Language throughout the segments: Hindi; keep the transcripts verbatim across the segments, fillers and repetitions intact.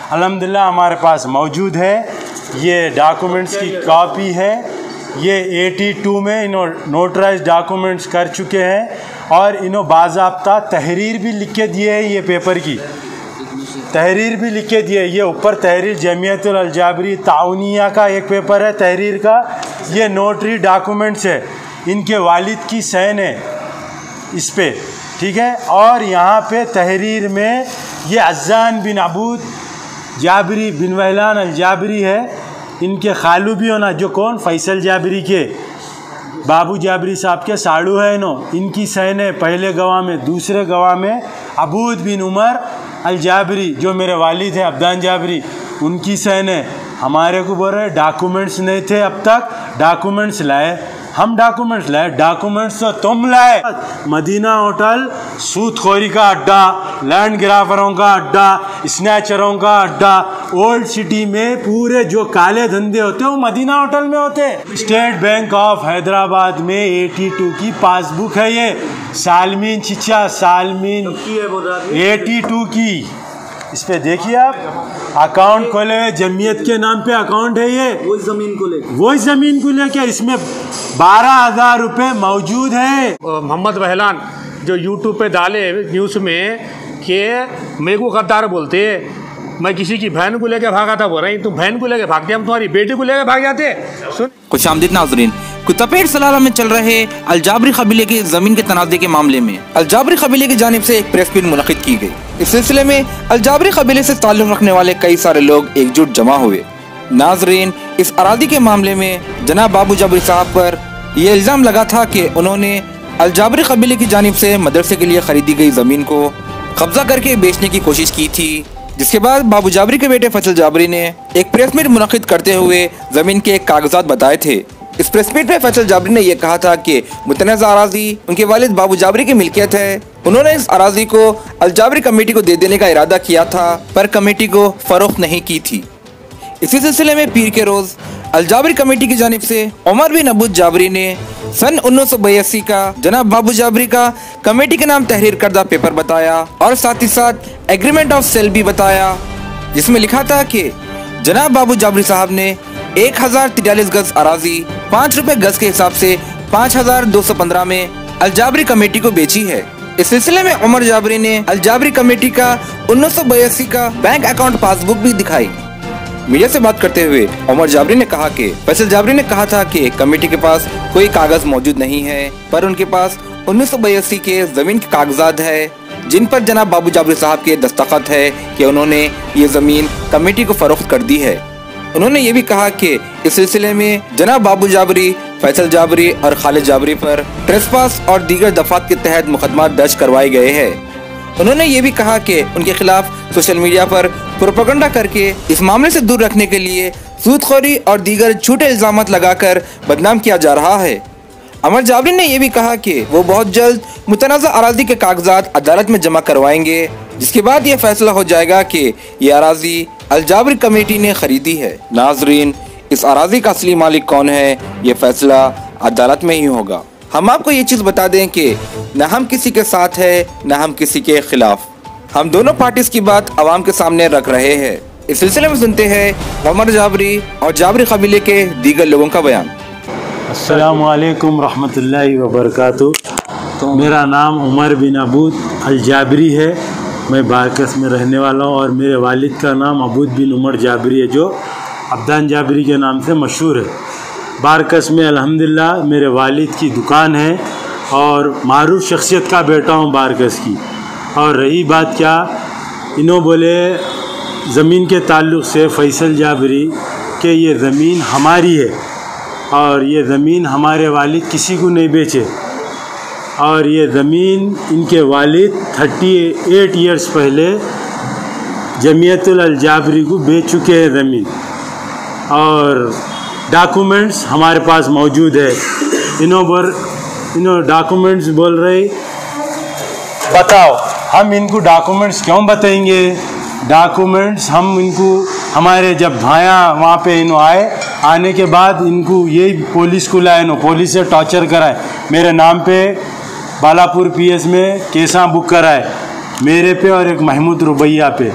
अल्हम्दुलिल्लाह हमारे पास मौजूद है। ये डॉक्यूमेंट्स की कॉपी है। ये बयासी में इन्हों नोटराइज डॉक्यूमेंट्स कर चुके हैं और इन्हों बाज़ाब्ता तहरीर भी लिख के दिए है। ये पेपर की तहरीर भी लिख के दिए। ये ऊपर तहरीर जमीयतुल अलजाबरी ताउनिया का एक पेपर है तहरीर का। ये नोटरी डॉक्यूमेंट्स है, इनके वालिद की सैन है इस पे, ठीक है। और यहाँ पे तहरीर में ये अज़्ज़ान बिन अबूद जाबरी बिन वहलान अलजाबरी है, इनके खालू भी होना, जो कौन फैसल जाबरी के बाबू जाबरी साहब के साड़ू है इनो, इनकी सैन है पहले गवाह में। दूसरे गवाह में अबूद बिन उमर अलजाबरी जो मेरे वालिद हैं अब्दान जाबरी, उनकी सैन है। हमारे को बोल रहे डॉक्यूमेंट्स नहीं थे अब तक, डॉक्यूमेंट्स लाए। हम डॉक्यूमेंट्स लाए, डॉक्यूमेंट्स तो तुम लाए। मदीना होटल सूदखोरी का अड्डा, लैंड ग्राफरों का अड्डा, स्नैचरों का अड्डा। ओल्ड सिटी में पूरे जो काले धंधे होते हैं वो मदीना होटल में होते हैं। स्टेट बैंक ऑफ हैदराबाद में बयासी की पासबुक है। ये सालमीन चिचा सालमीन बयासी की, इस पे देखिए आप, अकाउंट खोले हुए जमीयत के नाम पे अकाउंट है। ये वही जमीन को लेकर वही जमीन को लेकर इसमें बारह हजार रुपये मौजूद है। मोहम्मद वहलान जो यूट्यूब पे डाले न्यूज़ में कि मेरे को गद्दार बोलते, मैं किसी की बहन को लेकर भागा था, बोल रही तुम बहन को लेकर भागते, हम तुम्हारी बेटी को लेकर भाग जाते। सुन खुश आमदीद नाज़रीन, कुतपेट सलाला में चल रहे अलजाबरी कबीले के जमीन के तनाज़े के मामले में अलजाबरी कबीले की जानिब से एक प्रेस मीट मुनक़िद की गई। इस सिलसिले में अलजाबरी कबीले से ताल्लुक़ रखने वाले कई सारे लोग एकजुट जमा हुए। नाज़रीन, इस अरादी के मामले में जनाब बाबू जाबरी साहब पर यह इल्ज़ाम लगा था कि उन्होंने अलजाबरी कबीले की जानिब से मदरसे के लिए खरीदी गई जमीन को कब्जा करके बेचने की कोशिश की थी, जिसके बाद बाबू जाबरी के बेटे फैसल जाबरी ने एक प्रेस मीट मुनक़िद करते हुए जमीन के कागजात बताए थे। इस प्रेस मीट में फैसल जाबरी ने यह कहा था कि मुतनज़ा अराज़ी उनके वालिद बाबू जाबरी की मिल्कियत है। उन्होंने इस अराज़ी को अलजाबरी कमेटी को दे देने का इरादा किया था, पर कमेटी को फरोख्त नहीं की थी। इसी सिलसिले में पीर के रोज़ अलजाबरी कमेटी की जानिब से उमर बिन अबूद जाबरी ने सन उन्नीस सौ बयासी का जनाब बाबू जाबरी का कमेटी के नाम तहरीर करदा पेपर बताया और साथ ही साथ एग्रीमेंट ऑफ सेल भी बताया, जिसमें लिखा था कि जनाब बाबू जाबरी साहब ने एक हजार तिरालीस गज अराजी पाँच रुपए गज के हिसाब से पाँच हजार दो सौ पंद्रह में अलजाबरी कमेटी को बेची है। इस सिलसिले में उमर जाबरी ने अलजाबरी कमेटी का उन्नीस सौ बयासी का बैंक अकाउंट पासबुक भी दिखाई। मीडिया से बात करते हुए उमर जाबरी ने कहा कि फैसल जाबरी ने कहा था कि कमेटी के पास कोई कागज मौजूद नहीं है, पर उनके पास उन्नीस सौ बयासी के जमीन के कागजात है, जिन पर जनाब बाबू जाबरी साहब के दस्तखत है कि उन्होंने ये जमीन कमेटी को फरोख्त कर दी है। उन्होंने ये भी कहा कि इस सिलसिले में जनाब बाबू जाबरी, फैसल जाबरी और खालिद जाबरी पर ट्रेसपास और दीगर दफात के तहत मुकदमा दर्ज करवाए गए हैं। उन्होंने ये भी कहा कि उनके खिलाफ सोशल मीडिया पर प्रोपेगेंडा करके इस मामले से दूर रखने के लिए सूदखोरी और दीगर झूठे इल्जाम लगाकर बदनाम किया जा रहा है। उमर जाबरी ने यह भी कहा कि वो बहुत जल्द मुतनाज़ा अराजी के कागजात अदालत में जमा करवाएंगे, जिसके बाद ये फैसला हो जाएगा कि ये अराजी अलजाबरी कमेटी ने खरीदी है। नाजरीन, इस अराजी का असली मालिक कौन है, ये फैसला अदालत में ही होगा। हम आपको ये चीज़ बता दें कि न हम किसी के साथ है न हम किसी के खिलाफ, हम दोनों पार्टीज की बात आवाम के सामने रख रहे हैं। इस सिलसिले में सुनते हैं उमर जाबरी और जाबरी कबीले के दीगर लोगों का बयान। अस्सलामु अलैकुम रहमतुल्लाहि व बरकातुहू। मेरा नाम उमर बिन अबूद अलजाबरी है, मैं बारकस में रहने वाला हूँ और मेरे वालिद का नाम अबूद बिन उमर जाबरी है, जो अब्दान जाबरी के नाम से मशहूर है। बारकस में अल्हम्दुलिल्लाह मेरे वालिद की दुकान है और मारूफ शख्सियत का बेटा हूँ बारकस की। और रही बात क्या, इन्हों बोले ज़मीन के ताल्लुक़ से फैसल जाबरी के ये ज़मीन हमारी है और ये ज़मीन हमारे वालिद किसी को नहीं बेचे, और ये ज़मीन इनके वालिद अड़तीस इयर्स पहले जमीयतुल अलजाबरी को बेच चुके हैं ज़मीन, और डॉक्यूमेंट्स हमारे पास मौजूद है। इन्हों पर इन्हों डॉक्यूमेंट्स बोल रहे, बताओ हम इनको डॉक्यूमेंट्स क्यों बताएंगे? डॉक्यूमेंट्स हम इनको, हमारे जब भाया वहाँ पे इन्हों आए, आने के बाद इनको यही पुलिस को लाए, इन्हों पुलिस से टॉर्चर कराए, मेरे नाम पे बालापुर पीएस में केसा बुक कराए, मेरे पे और एक महमूद रुबैया पे।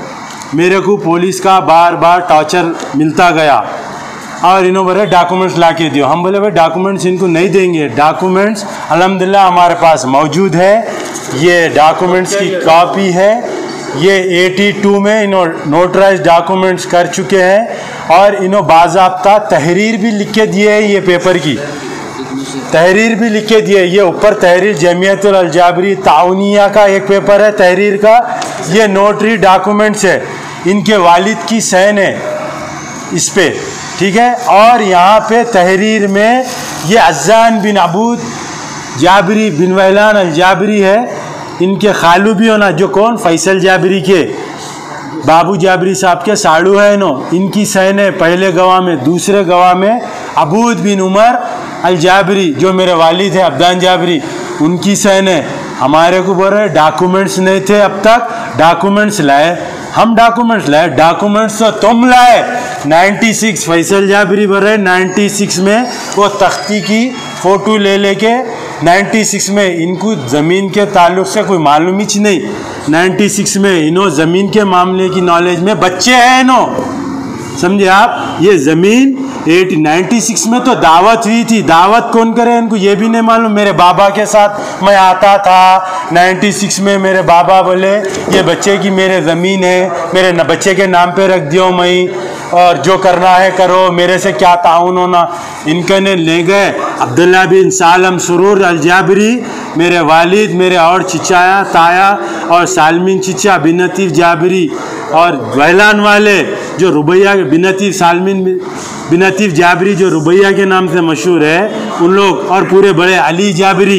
मेरे को पुलिस का बार बार टॉर्चर मिलता गया और इन्होंने बोले डॉक्यूमेंट्स ला के दियो। हम बोले भाई डॉक्यूमेंट्स इनको नहीं देंगे। डॉक्यूमेंट्स अल्हम्दुलिल्लाह हमारे पास मौजूद है। ये डॉक्यूमेंट्स की कॉपी है। ये बयासी में इन्होंने नोटराइज डॉक्यूमेंट्स कर चुके हैं और इन्होंने बाज़ाब्ता तहरीर भी लिख के दिए है। ये पेपर की तहरीर भी लिख के दिए। ये ऊपर तहरीर जमीयतुल अलजाबरी ताउनिया का एक पेपर है तहरीर का। ये नोटरी डॉक्यूमेंट्स है, इनके वालिद की सैन है इस पे, ठीक है। और यहाँ पे तहरीर में ये अज़्ज़ान बिन अबूद जाबरी बिन वहलान अलजाबरी है, इनके खालू भी होना, जो कौन फैसल जाबरी के बाबू जाबरी साहब के साड़ू है नो, इनकी सैन है पहले गवाह में। दूसरे गवाह में अबूद बिन उमर अल जाबरी जो मेरे वालिद है अब्दान जाबरी, उनकी सैन है। हमारे को बोल रहे डॉक्यूमेंट्स नहीं थे अब तक, डॉक्यूमेंट्स लाए। हम डॉक्यूमेंट्स लाए, डॉक्यूमेंट्स तो तुम लाए। छियानवे फैसल जाबरी बोल रहे छियानवे में वो तख्ती की फ़ोटो ले लेके छियानवे में इनको ज़मीन के ताल्लुक़ से कोई मालूम ही नहीं। छियानवे में इन्हों ज़मीन के मामले की नॉलेज में बच्चे हैं इन्हों, समझे आप। ये ज़मीन छियानवे में तो दावत हुई थी, दावत कौन करे इनको ये भी नहीं मालूम। मेरे बाबा के साथ मैं आता था छियानवे में, मेरे बाबा बोले ये बच्चे की मेरे ज़मीन है, मेरे न बच्चे के नाम पे रख दियो मैं, और जो करना है करो, मेरे से क्या ताउन होना। इनके ने ले गए अब्दुल्ला बिन सालम सुरूर अलजाबरी, मेरे वालिद, मेरे और चिचाया ताया और सालमीन चिचा बिन लतीफ़ जाबरी, और वहलान वाले जो रुबैया बिन लतीफ़ सालमीन बिन लतीफ़ जाबरी जो रुबैया के नाम से मशहूर है, उन लोग, और पूरे बड़े अली जाबरी,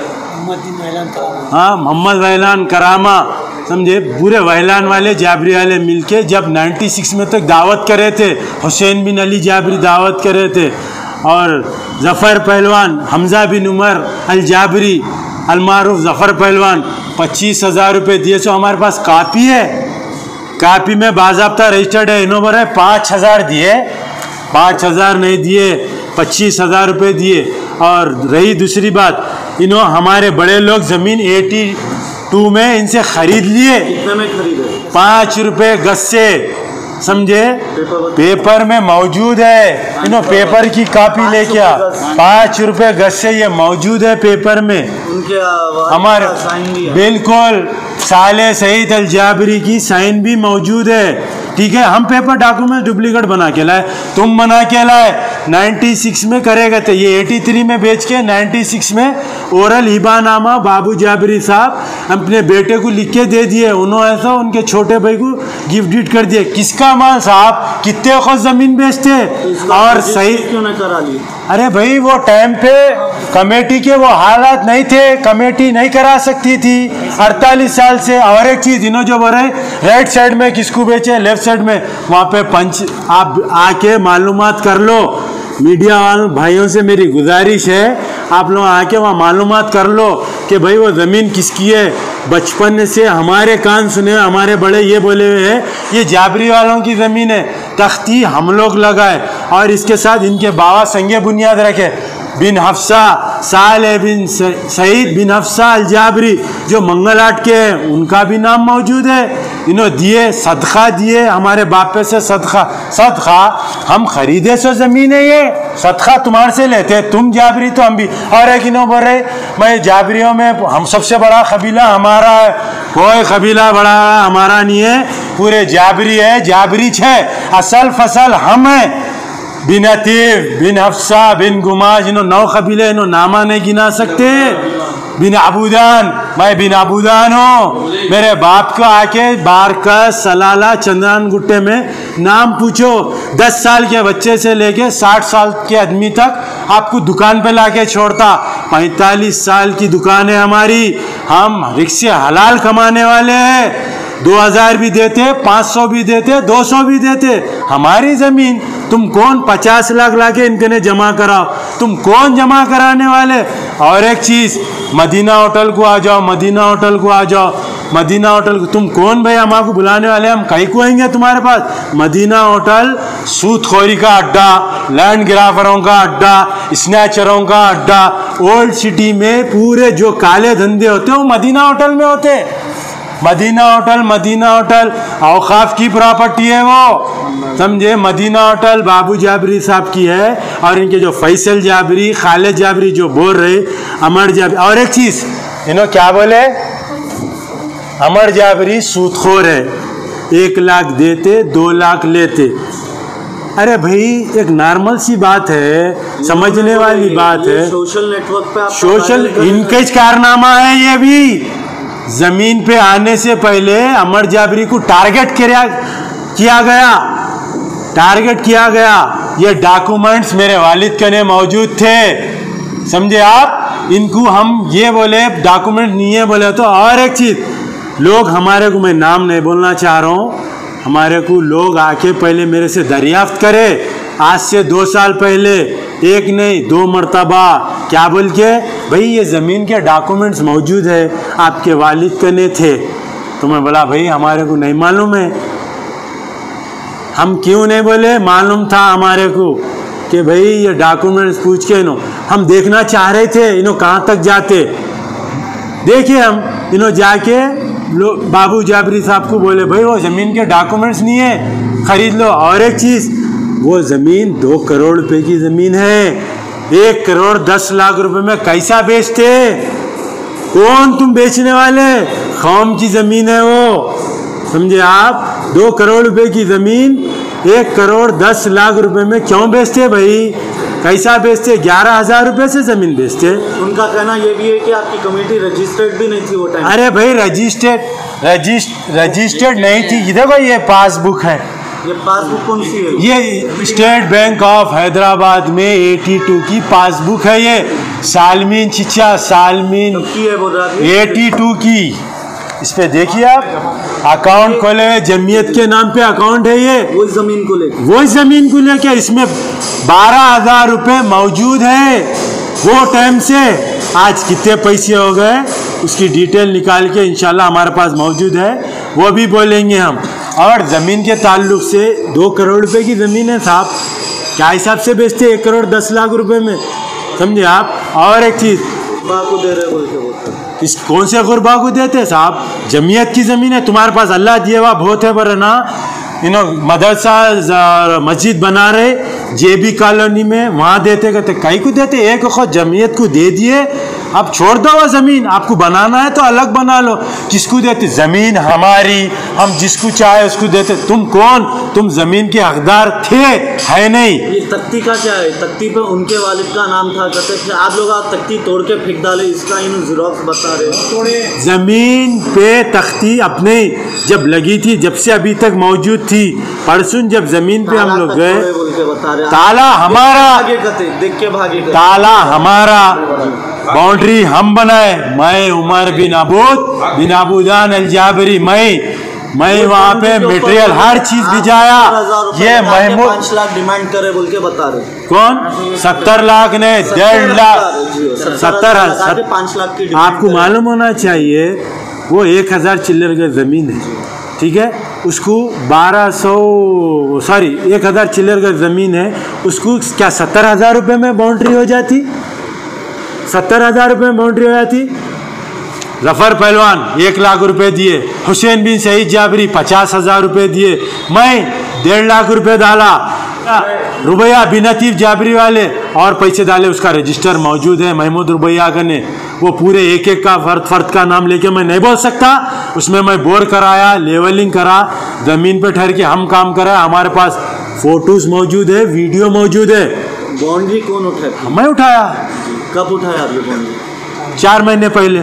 हाँ मोहम्मद वहलान करामा, समझे, पूरे वहलान वाले जाबरी वाले मिलके जब छियानवे में तक दावत करे थे। हुसैन बिन अली जाबरी दावत करे थे, और ज़फ़र पहलवान हमज़ा बिन उमर अल जाबरी अलमारूफ ज़फ़र पहलवान पच्चीस हज़ार रुपये दिए। सो हमारे पास कापी है, कापी में बाज़ाब्ता रजिस्टर्ड है। इन्होंने बोला पाँच हज़ार दिए, पाँच हज़ार नहीं दिए, पच्चीस हज़ार रुपये दिए। और रही दूसरी बात, इन्हों हमारे बड़े लोग ज़मीन बयासी में इनसे ख़रीद लिए, कितने में खरीदे? पाँच रुपये गज से, समझे, पेपर में मौजूद है। इन्हों पेपर की कॉपी लेके आ, पाँच रुपये गज से ये मौजूद है पेपर में। उनके हमारे साइन भी है, बिल्कुल साले सईद अल जाबरी की साइन भी मौजूद है, ठीक है। हम पेपर डॉक्यूमेंट डुप्लीकेट बना के लाए, तुम बना के लाए। छियानवे में करेगा तो ये तिरासी में बेच के छियानवे में ओरल हिबानामा बाबू जाबरी साहब अपने बेटे को लिख के दे दिए। उन्होंने ऐसा उनके छोटे भाई को गिफ्ट डिट कर दिए। किसका माल साहब, कितने खुद ज़मीन बेचते, और सही क्यों नहीं करा ली? अरे भाई वो टाइम पे कमेटी के वो हालात नहीं थे, कमेटी नहीं करा सकती थी अड़तालीस साल से। और एक चीज़ इन्हों जो बोल रहे राइट साइड में किसको बेचे, लेफ्ट साइड में, वहाँ पे पंच आप आके मालूमात कर लो। मीडिया वालों भाइयों से मेरी गुजारिश है, आप लोग आके वहाँ मालूमात कर लो कि भाई वो ज़मीन किसकी है। बचपन से हमारे कान सुने, हमारे बड़े ये बोले हुए हैं ये जाबरी वालों की ज़मीन है, तख्ती हम लोग लगाए, और इसके साथ इनके बाबा संगे बुनियाद रखे बिन हफ्सा साले बिन सईद बिन हफ्सा अल जाबरी जो मंगलाट के हैं, उनका भी नाम मौजूद है। इन्होंने दिए, सदका दिए, हमारे बापे से सदका, सदका हम खरीदे सो ज़मीन है, ये सदका तुम्हारे से लेते, तुम जाबरी तो हम भी। और एक इन्हों बोल रहे मैं जाबरियों में हम सबसे बड़ा कबीला हमारा है, कोई कबीला बड़ा हमारा नहीं है, पूरे जाबरी है, जाबरी है, असल फसल हम हैं। बिन अतीफ बिन हफ्सा बिन गुमाज, इन्हों नौ कबीले, इन्हों नामा नहीं गिना सकते। बिन अबूदान, मैं बिन अबूदान हूँ, मेरे बाप को आके बारकस सलाला चंद्रान गुट्टे में नाम पूछो। दस साल के बच्चे से लेके साठ साल के आदमी तक आपको दुकान पे लाके छोड़ता। पैंतालीस साल की दुकान है हमारी, हम रिक्शे हलाल कमाने वाले हैं। दो हज़ार भी देते, पाँच सौ भी देते, दो सौ भी देते, हमारी ज़मीन। तुम कौन पचास लाख लाके इनके ने जमा कराओ, तुम कौन जमा कराने वाले। और एक चीज़, मदीना होटल को आ जाओ, मदीना होटल को आ जाओ, मदीना होटल को तुम कौन भाई हमारे को बुलाने वाले, हम कहीं को आएंगे तुम्हारे पास। मदीना होटल सूदखोरी का अड्डा, लैंड ग्राफरों का अड्डा, स्नैचरों का अड्डा। ओल्ड सिटी में पूरे जो काले धंधे होते हैं वो मदीना होटल में होते हैं। मदीना होटल, मदीना होटल औकाफ की प्रॉपर्टी है वो, समझे। मदीना होटल बाबू जाबरी साहब की है, और इनके जो फैसल जाबरी, खालिद जाबरी जो बोल रहे, अमर जाबरी। और एक चीज़ इन्होंने क्या बोले, अमर जाबरी सूदखोर है, एक लाख देते दो लाख लेते। अरे भाई एक नॉर्मल सी बात है, समझने वाली बात है। सोशल नेटवर्क पे आप सोशल इनके कारनामा है ये भी। जमीन पे आने से पहले अमर जाबरी को टारगेट किया किया गया टारगेट किया गया। ये डॉक्यूमेंट्स मेरे वालिद के ने मौजूद थे, समझे आप। इनको हम ये बोले डॉक्यूमेंट नहीं है बोले तो। और एक चीज़, लोग हमारे को, मैं नाम नहीं बोलना चाह रहा हूँ, हमारे को लोग आके पहले मेरे से दरियाफ्त करे, आज से दो साल पहले, एक नहीं दो मरतबा, क्या बोल के भाई ये ज़मीन के डॉक्यूमेंट्स मौजूद है, आपके वालिद कने थे। तो मैं बोला भाई हमारे को नहीं मालूम है। हम क्यों नहीं बोले, मालूम था हमारे को कि भाई ये डॉक्यूमेंट्स पूछ के इन्हों हम देखना चाह रहे थे, इन्हों कहाँ तक जाते। देखिए हम इन्हों जाके लो बाबू जाबरी साहब को बोले भाई वो ज़मीन के डॉक्यूमेंट्स नहीं है, ख़रीद लो। और एक चीज़, वो ज़मीन दो करोड़ रुपए की ज़मीन है, एक करोड़ दस लाख रुपए में कैसा बेचते? कौन तुम बेचने वाले? कौम की ज़मीन है वो, समझे आप। दो करोड़ रुपए की ज़मीन एक करोड़ दस लाख रुपए में क्यों बेचते भाई? कैसा बेचते? ग्यारह हजार रुपये से ज़मीन बेचते। उनका कहना ये भी है कि आपकी कमेटी रजिस्टर्ड भी नहीं थी वो टाइम। अरे भाई रजिस्टर्ड रजिस्ट रजिस्टर्ड नहीं थी। ये देखो ये पासबुक है, ये पासबुक कौन सी है? ये स्टेट बैंक ऑफ हैदराबाद में बयासी की पासबुक है। ये सालमीन चिचा सालमीन की है बोल रहा है बयासी की। इस पे देखिए आप, अकाउंट खोले हुए जमीयत के नाम पे अकाउंट है ये, वो ज़मीन को लेकर वो ज़मीन को लेके इसमें बारह हजार रुपये मौजूद है वो टाइम से। आज कितने पैसे हो गए उसकी डिटेल निकाल के इंशाल्लाह हमारे पास मौजूद है, वो भी बोलेंगे हम। और ज़मीन के ताल्लुक से दो करोड़ रुपए की ज़मीन है साहब, क्या हिसाब से बेचते एक करोड़ दस लाख रुपए में, समझे आप। और एक चीज़, को दे रहे बोल के बोलते इस कौन से गुरबा को देते साहब? जमीयत की ज़मीन है, तुम्हारे पास अल्लाह दिया हुआ बहुत है, पर ना इन्हों मदरसा मस्जिद बना रहे जेबी कॉलोनी में, वहाँ देते कहते कई को देते, एक वक्त जमीयत को दे दिए, अब छोड़ दो वो ज़मीन, आपको बनाना है तो अलग बना लो। किसको देते? ज़मीन हमारी, हम जिसको चाहे उसको देते। तुम कौन? तुम ज़मीन के हकदार थे, है नहीं। ये तख्ती का क्या है? तख्ती पे उनके वालिद का नाम था, कहते थे आप लोग आप तख्ती तोड़ के फेंक डाले, इसका इन ज़ेरॉक्स बता रहे। ज़मीन पे तख्ती अपने जब लगी थी, जब से अभी तक मौजूद थी। परसों जब ज़मीन पे हम लोग गए, ताला हमारा, देख के भागे, ताला हमारा, बाउंड्री हम बनाए। मैं उमर बिन अबूद बिन अबूदान अल जाबरी, मैं मैं वहाँ पे मटेरियल हर चीज़ भिजाया। ये महमूद पाँच लाख डिमांड करे बोल के बता रहे। कौन? सत्तर लाख ने डेढ़ लाख सत्तर पाँच लाख की। आपको मालूम होना चाहिए वो एक हज़ार चिल्लर का ज़मीन है, ठीक है। उसको बारह सौ सॉरी एक हज़ार चिल्लर का ज़मीन है, उसको क्या सत्तर हज़ार रुपये में बाउंड्री हो जाती? सत्तर हज़ार रुपये में बाउंड्री हो जाती। जफ़र पहलवान एक लाख रुपए दिए, हुसैन बिन सईद जाबरी पचास हज़ार रुपये दिए, मैं डेढ़ लाख रुपए डाला, रुबैया बिन अतीफ जाबरी वाले और पैसे डाले। उसका रजिस्टर मौजूद है महमूद रुबैया का ने, वो पूरे एक एक का फर्द फर्द का नाम लेके मैं नहीं बोल सकता। उसमें मैं बोर कराया, लेवलिंग करा, ज़मीन पे ठहर के हम काम करा, हमारे पास फोटोज़ मौजूद है, वीडियो मौजूद है। बाउंड्री कौन उठाया? मैं उठाया। कब उठाया आपने बाउंड्री? चार महीने पहले।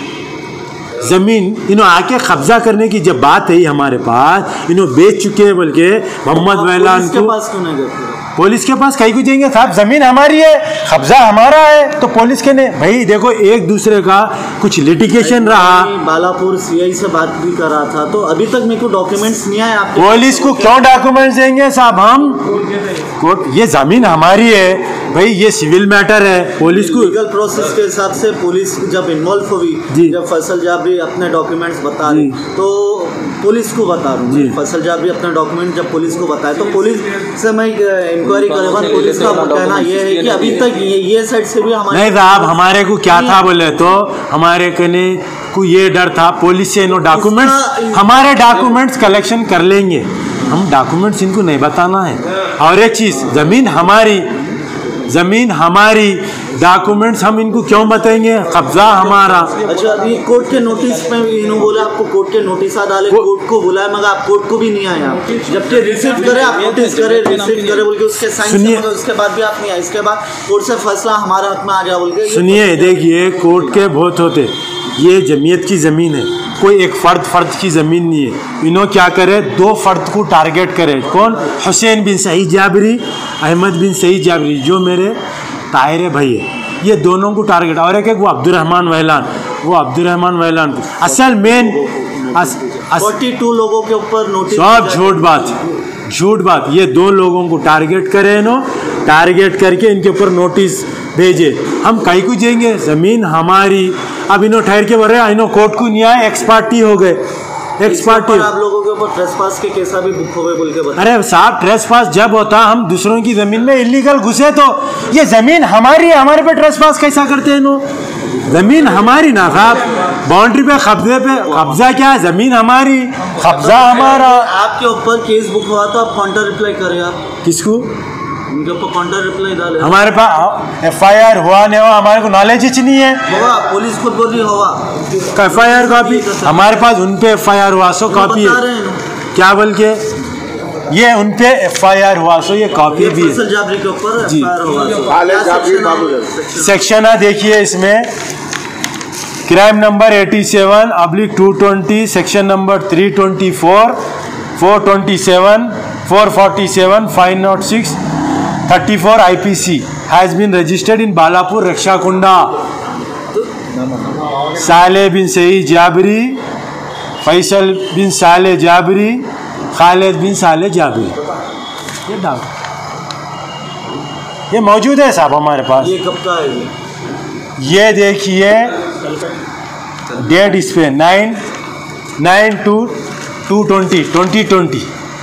ज़मीन इन्हों आके कब्जा करने की जब बात है हमारे पास, इन्हों बेच चुके हैं बोल के मोहम्मद वैलान को। पास क्यों नहीं गए? पुलिस के पास कहीं को जाएंगे साहब? ज़मीन हमारी है, कब्जा हमारा है, तो पुलिस के ने भाई देखो एक दूसरे का कुछ लिटिगेशन रहा। बालापुर सीआई से बात भी कर रहा था, तो अभी तक मेरे को डॉक्यूमेंट्स नहीं आए आपके। पुलिस को क्यों डॉक्यूमेंट्स देंगे साहब? हम कोर्ट, ये ज़मीन हमारी है भाई, ये सिविल मैटर है। पुलिस को लीगल प्रोसेस के हिसाब से पुलिस जब इन्वॉल्व हुई, जब फैसल जाबरी अपने डॉक्यूमेंट्स बता रही, तो पुलिस को बता रहा हूँ, फैसल जाबरी अपने डॉक्यूमेंट जब पुलिस को बताए तो पुलिस से मैं इंक्वायरी करेगा। पुलिस का कहना यह है कि अभी तक ये, ये साइड से भी हमारे नहीं साहब, हमारे को क्या था बोले तो हमारे कने हमको ये डर था पुलिस से इन्हों डॉक्यूमेंट्स हमारे डॉक्यूमेंट्स कलेक्शन कर लेंगे, हम डॉक्यूमेंट्स इनको नहीं बताना है। और एक चीज़, ज़मीन हमारी, ज़मीन हमारी, डॉक्यूमेंट्स हम इनको क्यों बताएंगे, कब्जा हमारा। अच्छा, अभी कोर्ट के नोटिस में इन्होंने बोला आपको कोर्ट के नोटिस डाले, कोर्ट को बुलाया मगर आप कोर्ट को भी नहीं आए, आप जबकि रिसीव करे, आप नोटिस करे, रिसीव करे बोल के उसके साइन से, उसके बाद भी आप नहीं आए। इसके बाद कोर्ट से फैसला हमारे हक में आ गया बोल के। सुनिए, देखिए कोर्ट के बहुत होते, ये जमीयत की ज़मीन है, कोई एक फ़र्द फ़र्द की ज़मीन नहीं है। इन्हों क्या करे, दो फ़र्द को टारगेट करे, कौन, हुसैन बिन सईद जाबरी, अहमद बिन सईद जाबरी जो मेरे ताहिर भाई है, ये दोनों को टारगेट, और एक एक वो अब्दुर्रहमान वहलान, वो अब्दुर्रहमान वहलान को असल मेन फोर्टी टू लोगों के ऊपर नोटिस, सब झूठ बात, झूठ बात। ये दो लोगों को टारगेट करे, इन्हों टारगेट करके इनके ऊपर नोटिस भेजे। हम कहीं को जाएंगे, ज़मीन हमारी। अब इन्हों ठहर के बोल रहे, इन्हों कोर्ट को नहीं आए, एक्स पार्टी हो गए, एक्स पार्टी। आप लोगों के ऊपर ट्रेसपास के केस भी बुक हो गए बोल के बता। अरे साहब, ट्रेसपास जब होता हम दूसरों की ज़मीन में इलीगल घुसे तो ये ज़मीन हमारी है, हमारे पे ट्रेसपास कैसा करते हैं इन्हों, ज़मीन हमारी ना साहब, बाउंड्री पे कब्जे पे कब्जा क्या है, ज़मीन हमारी, कब्जा हमारा। आपके ऊपर केस बुक हुआ तो आप काउंटर रिप्लाई करें, आप किसको, उनके ऊपर काउंटर रिप्लाई डाले। हमारे पास एफ आई आर हुआ नहीं हुआ हमारे को नॉलेज ही नहीं है। होगा, पुलिस खुद बोली होगा एफ आई आर कॉपी हमारे पास, उन पे एफ आई आर हुआ सो कॉपी है, क्या बोल के ये उन पे एफ आई आर हुआ सो ये कॉपी भी है जाबरी के ऊपर जी। सेक्शन सेक्शन देखिए इसमें, crime number eighty seven oblique two twenty, section number three twenty four, four twenty seven, four forty seven, five not six, thirty four I P C has been registered in Balapur, Rakshakunda. साले बिन सईद जाबरी, फैसल बिन साले जाबरी, खालिद बिन साले जाबरी, ये डाल ये मौजूद है साहब हमारे पास। ये कब का है? ये देखिए डेट इस पे nine nine two two twenty twenty twenty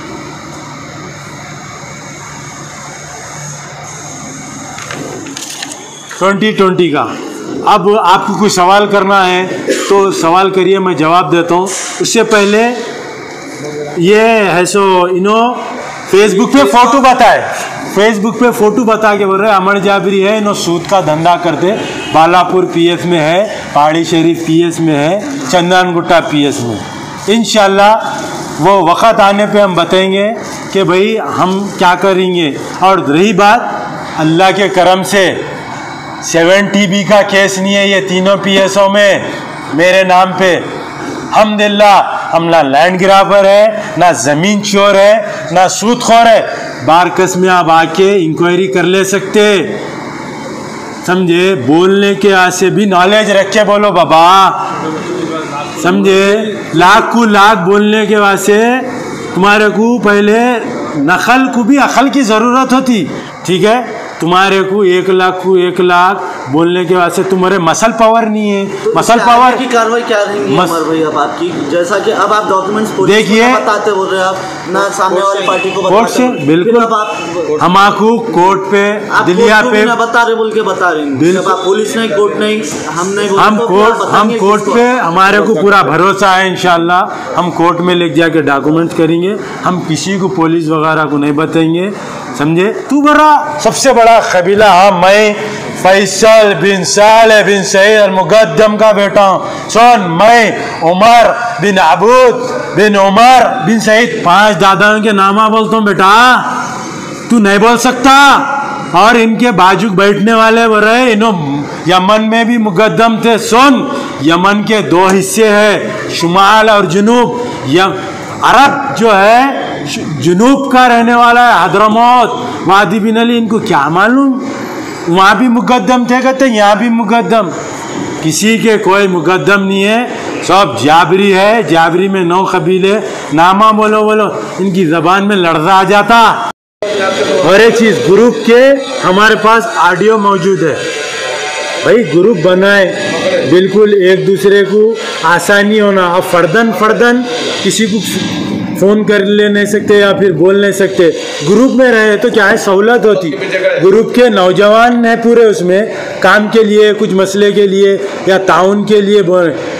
twenty twenty का। अब आपको कोई सवाल करना है तो सवाल करिए, मैं जवाब देता हूँ। उससे पहले ये है सो इन्हों फेसबुक पे फ़ोटो बताए, फेसबुक पे फ़ोटो बता के बोल रहे अमर जाबरी है, इन्हों सूद का धंधा करते, बालापुर पी एस में है, पहाड़ी शरीफ पी एस में है, चंदनगुट्टा पी एस में। इंशाल्लाह वो वक़्त आने पे हम बताएंगे कि भाई हम क्या करेंगे। और रही बात, अल्लाह के करम से सेवन टी बी का केस नहीं है ये तीनों पी एस ओ में मेरे नाम पे। अल्हम्दुलिल्लाह हम ना लैंड ग्राबर है, ना ज़मीन चोर है, ना सूदखोर है। बारकस में आप आके इंक्वायरी कर ले सकते, समझे। बोलने के आसे भी नॉलेज रख के बोलो बाबा, समझे। लाख को लाख बोलने के वास्ते तुम्हारे को पहले नकल को भी अकल की ज़रूरत होती, ठीक है। तुम्हारे को एक लाख को एक लाख बोलने के वास्ते तुम्हारे मसल पावर नहीं है। तो मसल पावर की कार्रवाई क्या रहेगी मस... अमर भाई अब आपकी, जैसा कि अब आप डॉक्यूमेंट्स देखिए बताते बोल रहे हैं आप ना सामने वाली पार्टी को कोर्ट से बिल्कुल अब आप हम आपको कोर्ट पे दिलिया पे ना बता रहे बोल के बता रहे हैं। जब आप पुलिस नहीं, कोर्ट नहीं, हम नहीं, हम कोर्ट हम कोर्ट पे हमारे को पूरा भरोसा है। इंशाल्लाह हम कोर्ट में लेके जाके डॉक्यूमेंट्स करेंगे। हम किसी को पुलिस वगैरह को नहीं बताएंगे, समझे। तू बड़ा सबसे बड़ा कबीला, हाँ मैं फैसल बिन साले बिन सईद अल-मुक़द्दम का बेटा हूँ। सुन, मैं उमर बिन अबूद बिन उमर बिन सईद, पांच दादाओं के नामा बोलता हूँ बेटा, तू नहीं बोल सकता। और इनके बाजू बैठने वाले वो रहे, इन्हों यमन में भी मुक़द्दम थे। सुन, यमन के दो हिस्से हैं, शुमाल और जुनूब। यम अरब जो है जुनूब का रहने वाला है, हदरमौत, वादी बिन अली, इनको क्या मालूम। वहाँ भी मुक़द्दम थे, कहते यहाँ भी मुक़द्दम। किसी के कोई मुक़द्दम नहीं है, सब जाबरी है। जाबरी में नौ कबीले, नामा बोलो बोलो इनकी ज़बान में लड़जा आ जाता। और एक चीज़, ग्रुप के हमारे पास ऑडियो मौजूद है भाई। ग्रुप बनाए बिल्कुल एक दूसरे को आसानी होना। अब फर्दन फर्दन किसी को फ़ोन कर ले नहीं सकते या फिर बोल नहीं सकते। ग्रुप में रहे तो क्या है, सहूलत होती। ग्रुप के नौजवान हैं पूरे, उसमें काम के लिए, कुछ मसले के लिए या ताउन के लिए बोल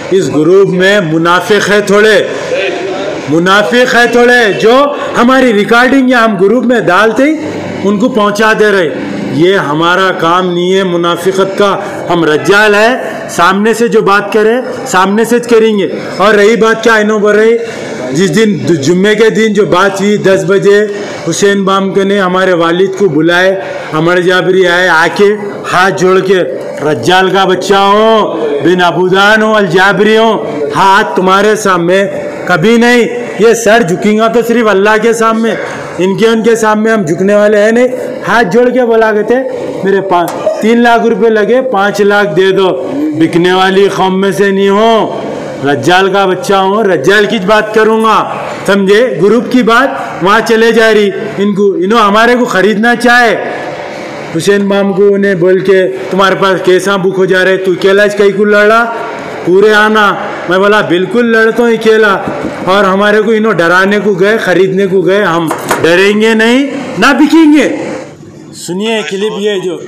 इस ग्रुप में मुनाफिक है थोड़े, मुनाफिक है थोड़े, जो हमारी रिकॉर्डिंग या हम ग्रुप में डालते उनको पहुंचा दे रहे। ये हमारा काम नहीं है मुनाफिकत का। हम रज्जाल है, सामने से जो बात करें सामने से करेंगे। और रही बात क्या इन्हों बोल रही, जिस दिन जुम्मे के दिन जो बात हुई दस बजे हुसैन बामके ने हमारे वालिद को बुलाए, अमर जाबरी आए, आके हाथ जोड़ के रज्जाल का बच्चा हो, बिन अबूदान हो, अल जाबरी हो, हाथ तुम्हारे सामने कभी नहीं। ये सर झुकेगा तो सिर्फ अल्लाह के सामने, इनके उनके सामने हम झुकने वाले हैं नहीं। हाथ जोड़ के बोला गए थे मेरे पाँच तीन लाख रुपए लगे, पाँच लाख दे दो। बिकने वाली कौम में से नहीं हो, रज्जाल का बच्चा हूँ, रज्जाल की बात करूँगा, समझे। ग्रुप की बात वहाँ चले जा रही, इनको इन्हों हमारे को ख़रीदना चाहे। हुसैन माम को उन्हें बोल के तुम्हारे पास कैसा बुक हो जा रहे, तू अकेला कहीं को लड़ा, पूरे आना। मैं बोला बिल्कुल लड़ता हूँ अकेला। और हमारे को इन्हों डराने को गए, ख़रीदने को गए, हम डरेंगे नहीं ना बिकेंगे। सुनिए क्लिप, ये जो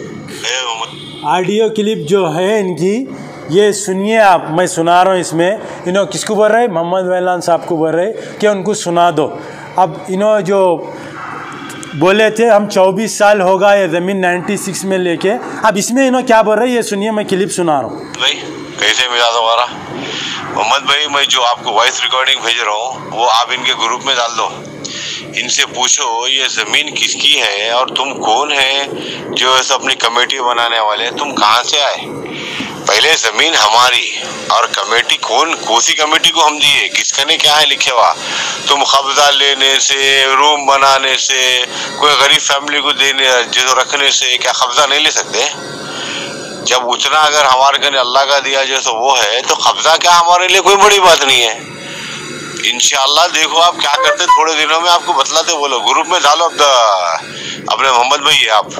ऑडियो क्लिप जो है इनकी, ये सुनिए आप, मैं सुना रहा हूँ इसमें। इन्हों किसको बोल रहे, मोहम्मद वैलान साहब को बोल रहे कि उनको सुना दो। अब इन्हों जो बोले थे हम चौबीस साल होगा ये ज़मीन छियानवे में लेके, अब इसमें इन्हों क्या बोल रहे, ये सुनिए, मैं क्लिप सुना रहा हूँ। भाई कैसे मिला दोबारा मोहम्मद भाई, मैं जो आपको वॉइस रिकॉर्डिंग भेज रहा हूँ वो आप इनके ग्रुप में डाल दो। इनसे पूछो ये ज़मीन किसकी है और तुम कौन है जो ऐसा अपनी कमेटी बनाने वाले, तुम कहाँ से आए। पहले ज़मीन हमारी और कमेटी कौन, कौन सी कमेटी को हम दिए, किसका ने क्या है लिखे हुआ। तुम कब्जा लेने से, रूम बनाने से, कोई गरीब फैमिली को देने जो रखने से क्या कब्जा नहीं ले सकते। जब उतना अगर हमारे कने अल्लाह का दिया जैसा वो है तो कब्जा क्या हमारे लिए कोई बड़ी बात नहीं है। इंशाअल्लाह देखो आप क्या करते, थोड़े दिनों में आपको बतलाते। बोलो ग्रुप में डालो अब अपने मोहम्मद भाई आप,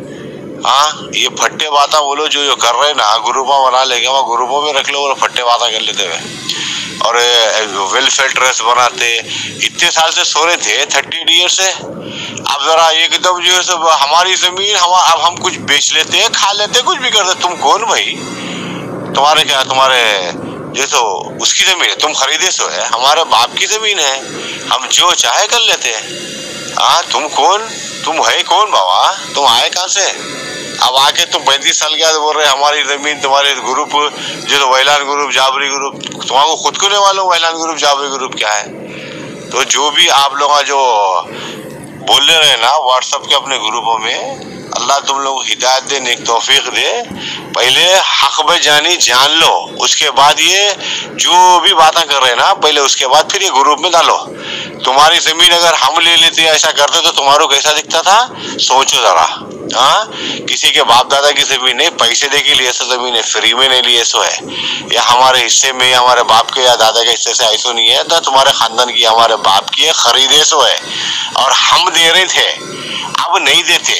हाँ ये फट्टे बातें बोलो जो जो कर रहे हैं ना, ग्रुपों बना लेके वहाँ ग्रुपों में रख लो, वो फट्टे बातें कर लेते हुए। और वेलफेयर ट्रस्ट बनाते, इतने साल से सो रहे थे, थर्टी एट ईयर से। अब जरा एकदम जो है सब हमारी जमीन हम अब हम कुछ बेच लेते हैं, खा लेते हैं, कुछ भी करते। तुम कौन भाई, तुम्हारे क्या, तुम्हारे ये तो उसकी जमीन है, तुम खरीदे सो है, हमारे बाप की जमीन है, हम जो चाहे कर लेते हैं। हाँ तुम कौन, तुम है कौन बाबा, तुम आए कहाँ से। अब आके तुम पैंतीस साल के बाद बोल रहे हमारी जमीन, तुम्हारे ग्रुप जो तो वैलान ग्रुप, जाबरी ग्रुप, तुम्हारा खुद को नहीं मालूम वैलान ग्रुप जाबरी ग्रुप क्या है। तो जो भी आप लोग जो बोल रहे हैं ना व्हाट्सएप के अपने ग्रुपों में, अल्लाह तुम लोग हिदायत दे, नेक तौफीक दे। पहले हक में जानी जान लो, उसके बाद ये जो भी बातें कर रहे हैं ना, पहले उसके बाद फिर ये ग्रुप में डालो। तुम्हारी जमीन अगर हम ले लेते ऐसा करते तो तुम्हारो कैसा दिखता था, सोचो जरा। हाँ किसी के बाप दादा की जमीन नहीं, पैसे दे के लिए ऐसा जमीन है, फ्री में नहीं लिए सो है, या हमारे हिस्से में या हमारे बाप के या दादा के हिस्से से ऐसा नहीं है, तो तुम्हारे खानदान की हमारे बाप की है, खरीदे सो है और हम दे रहे थे, अब नहीं देते।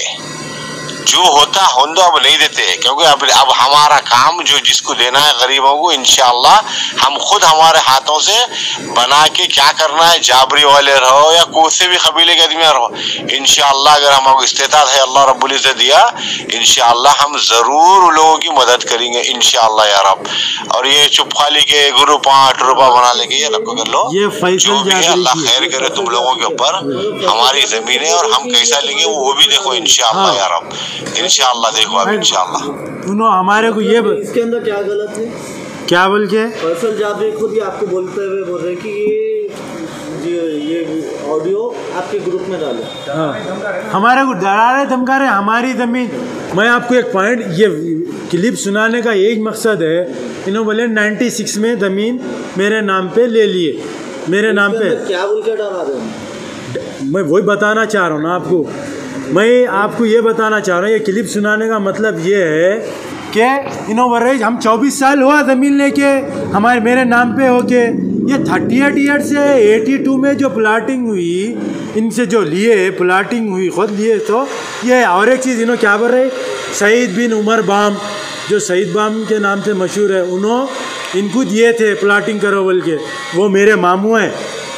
जो होता हों दो, अब नहीं देते, क्योंकि अब अब हमारा काम जो जिसको देना है गरीबों को, इंशाअल्लाह हम खुद हमारे हाथों से बना के क्या करना है, जाबरी वाले रहो या कोई से भी कबीले के आदमी रहो, इंशाअल्लाह अगर हमको इस्तेताअत है अल्लाह रब्बुल इज़्ज़त दिया, इंशाअल्लाह हम ज़रूर लोगों की मदद करेंगे इंशाअल्लाह या रब। और ये चुप खाली के ग्रुप आठ रुपया बना लेके ये रखो कर लो, जो भी है अल्लाह खैर करे तुम लोगों के ऊपर। हमारी ज़मीन है और हम कैसा लेंगे वो भी देखो इंशाअल्लाह या रब, इंशाअल्लाह देखो आप इंशाअल्लाह। सुनो हमारे को ये इसके अंदर क्या गलत है, क्या बोल के फैसल जाबरी खुद ही आपको बोलते हुए बोल रहे कि ये ये ऑडियो आपके ग्रुप में डालो। हाँ हमारे को डरा रहे, धमका रहे, हमारी ज़मीन। मैं आपको एक पॉइंट, ये क्लिप सुनाने का यही मकसद है। इन्होंने बोले नाइन्टी सिक्स में ज़मीन मेरे नाम पे ले लिए, मेरे नाम पे क्या बोल के डरा रहे हैं, मैं वही बताना चाह रहा हूँ ना आपको। मैं आपको ये बताना चाह रहा हूँ, ये क्लिप सुनाने का मतलब ये है कि इनोवरेज हम चौबीस साल हुआ ज़मीन लेके हमारे मेरे नाम पे होके, ये थर्टी एट ईयर से एटी टू में जो प्लाटिंग हुई, इनसे जो लिए प्लाटिंग हुई खुद लिए, तो ये और एक चीज़ इन्हों क्या बोल रहे, सईद बिन उमर बाम जो सईद बाम के नाम से मशहूर है, उन्हों इनको दिए थे प्लाटिंग करो बोल के, वो मेरे मामू हैं।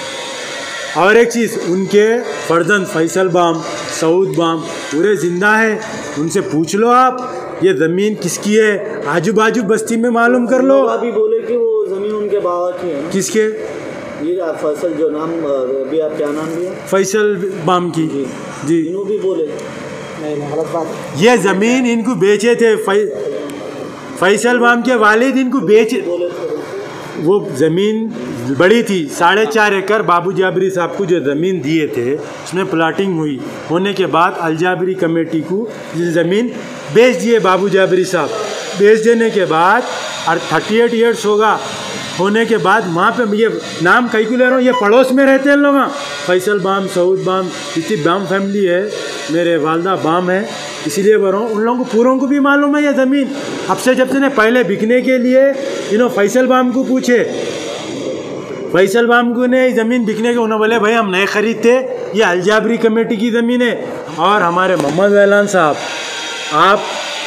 और एक चीज़, उनके फर्जंद फैसल बाम, सऊद बाम पूरे ज़िंदा है, उनसे पूछ लो आप ये ज़मीन किसकी है, आजू बाजू बस्ती में मालूम कर लो। अभी बोले कि वो ज़मीन गवाह की है। किसके? ये फैसल जो नाम अभी आप क्या नाम लिया? फैसल बाम की जी जी इन्हों भी बोले नहीं गलत बात। ये ज़मीन इनको बेचे थे, फै, फैसल बाम के वालिद इनको बेचे। वो ज़मीन बड़ी थी, साढ़े चार एकड़ बाबू जाबरी साहब को जो ज़मीन दिए थे उसमें प्लाटिंग हुई होने के बाद अलजाबरी कमेटी को ये ज़मीन बेच दिए बाबू जाबरी साहब। बेच देने के बाद और थर्टी एट ईयर्स होगा होने के बाद वहाँ पे ये नाम कई को ले रहा हूँ, ये पड़ोस में रहते हैं लोग। फैसल बाम, सऊद बाम, इतनी बाम फैमिली है, मेरे वालदा बाम है, इसीलिए बोल रहा हूँ। उन लोगों को पूरों को भी मालूम है ये ज़मीन। अब से जब से पहले बिकने के लिए इन्हों फैसल बाम को पूछे, फैसल बाम को ने ज़मीन बिकने के उन्होंने बोले भाई हम नहीं खरीदते, ये अलजाबरी कमेटी की ज़मीन है। और हमारे मोहम्मद पहलवान साहब, आप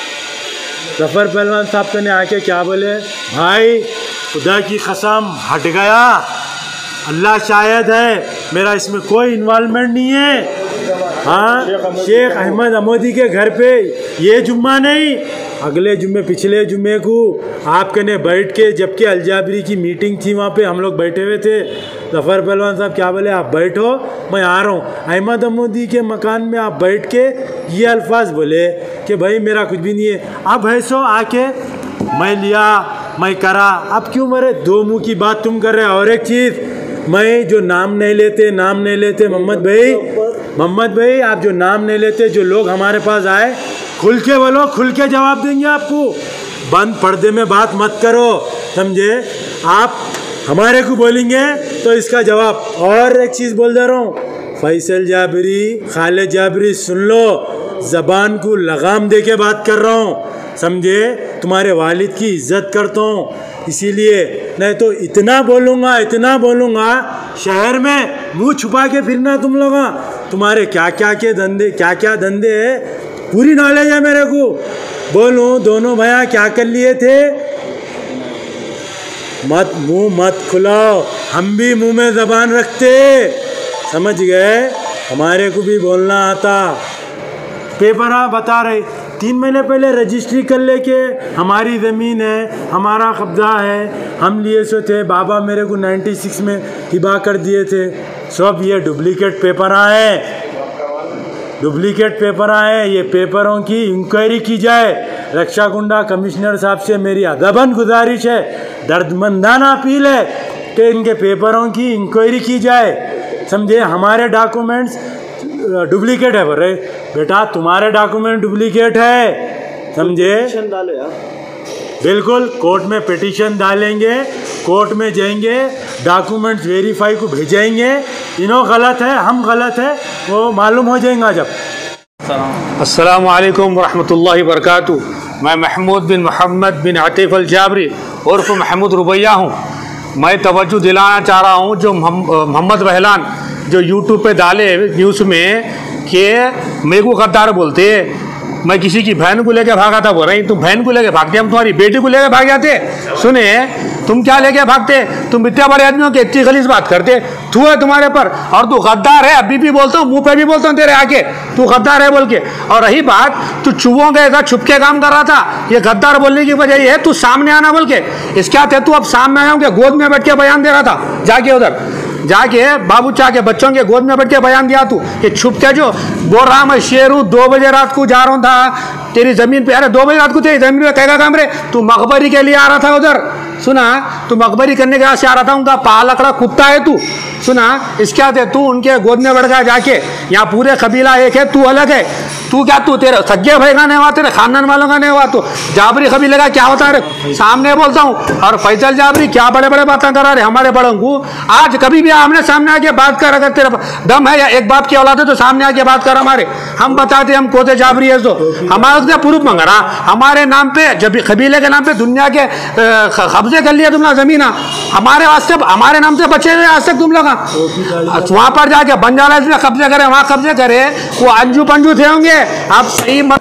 जफ़र पहलवान साहब ने आके क्या बोले, भाई खुदा की कसम हट गया, अल्लाह शायद है, मेरा इसमें कोई इन्वॉल्वमेंट नहीं है। हाँ, शेख अहमद अमोदी के घर पे ये जुम्मा नहीं, अगले जुम्मे पिछले जुम्मे को आपके ने बैठ के, जबकि अलजाबरी की मीटिंग थी वहाँ पे हम लोग बैठे हुए थे, जफ़र पहलवान साहब क्या बोले, आप बैठो मैं आ रहा हूँ। अहमद अमोदी के मकान में आप बैठ के ये अल्फाज बोले कि भाई मेरा कुछ भी नहीं है। अब ऐसो आके मैं लिया, मैं करा, अब क्यों मेरे दो मुँह की बात तुम कर रहे हो। और एक चीज़, मैं जो नाम नहीं लेते नाम नहीं लेते मोहम्मद भाई, मोहम्मद भाई आप जो नाम नहीं लेते, जो लोग हमारे पास आए खुल के बोलो, खुल के जवाब देंगे आपको। बंद पर्दे में बात मत करो, समझे। आप हमारे को बोलेंगे तो इसका जवाब। और एक चीज़ बोल दे रहा हूँ, फैसल जाबरी, खालिद जाबरी, सुन लो, ज़बान को लगाम दे के बात कर रहा हूँ, समझे। तुम्हारे वालिद की इज्जत करता हूँ, इसीलिए, नहीं तो इतना बोलूँगा इतना बोलूँगा शहर में मुंह छुपा के फिरना तुम लोग। तुम्हारे क्या क्या के धंधे क्या क्या धंधे है पूरी नॉलेज है मेरे को। बोलूँ दोनों भैया क्या कर लिए थे, मत मुंह मत खुलाओ, हम भी मुंह में ज़बान रखते, समझ गए। हमारे को भी बोलना आता। पेपर आ बता रहे तीन महीने पहले रजिस्ट्री कर लेके हमारी ज़मीन है, हमारा कब्ज़ा है, हम लिए सो थे, बाबा मेरे को छियानवे में हिबा कर दिए थे। सब ये डुप्लीकेट पेपर आए, डुप्लीकेट पेपर आए। ये पेपरों की इंक्वायरी की जाए। रक्षा गुंडा कमिश्नर साहब से मेरी अदबन गुजारिश है, दर्दमंदाना अपील है कि इनके पेपरों की इंक्वायरी की जाए, समझे। हमारे डॉक्यूमेंट्स डुप्लीकेट है, बोल रहे बेटा तुम्हारे डॉक्यूमेंट डुप्लीकेट है, समझे। बिल्कुल कोर्ट में पिटीशन डालेंगे, कोर्ट में जाएंगे, डॉक्यूमेंट्स वेरीफाई को भेजेंगे, इन्हों गलत है हम गलत है, वो मालूम हो जाएगा जब। अस्सलामु अलैकुम वरहमतुल्लाहि वबरकातुहू। मैं महमूद बिन मोहम्मद बिन अतीफ़ अलजाबरी उर्फ महमूद रुबैया हूँ। मैं तवज्जो दिलाना चाह रहा हूँ जो मोहम्मद पहलवान जो यूट्यूब पे डाले न्यूज़ में कि मेरे को गद्दार बोलते, मैं किसी की बहन को लेके भागा था, बोल रही तुम बहन को लेके भागते, हम तुम्हारी बेटी को लेके भाग जाते। सुने तुम क्या लेके भागते, तुम इतने बड़े आदमियों के इतनी गलीज बात करते, तू है तुम्हारे पर, और तू गद्दार है। अभी भी बोलता हूँ, मुंह पे भी बोलता हूँ तेरे आके, तू गद्दार है बोल के। और रही बात तू चुवों के ऐसा छुप के काम कर रहा था, ये गद्दार बोलने की वजह ये है तू सामने आना बोल के। इसके आते तू अब सामने आया हूँ कि गोद में बैठ के बयान दे रहा था, जाके उधर जाके बाबू चाह के बच्चों के गोद में बैठ के बयान दिया तू। ये छुप के जो बोल रहा मैं शेर हूँ, दो बजे रात को जा रहा हूँ था तेरी ज़मीन पे। अरे दो बजे रात को तेरी ज़मीन पे कहेगा काम रे, तू मकबरी के लिए आ रहा था उधर, सुना, तू मकबरी करने के से आ रहा था, उनका पालकड़ा कुत्ता है तू, सुना। इसके आते तू उनके गोद में बैठ गया जाके, यहाँ पूरे कबीला एक है, तू अलग है। तू क्या, तू तेरे सज्जे भाई का नहीं हुआ, तेरे खानदान वालों का नहीं हुआ, तो जाबरी कबीले का क्या होता है सामने बोलता हूँ। और फैसल जाबरी क्या बड़े बड़े बातें करा रहे हमारे बड़ों को। आज कभी भी आमने सामने आके बात कर, अगर तेरा दम है या एक बाप की औलाद है तो सामने आके बात कर हमारे, हम बताते हम कोते जाबरी है। तो हमारे उसने प्रूफ मंगा रहा, हमारे नाम पे जब कबीले के नाम पे दुनिया के कब्जे कर लिया तुम लोग जमीन, हमारे वास्ते हमारे नाम से बचे हुए आज तक तुम लोग। वहाँ पर जाके बंजारा में कब्जे करे, वहाँ कब्जे करे, वो अंजू पंजू थे होंगे, आप सही मत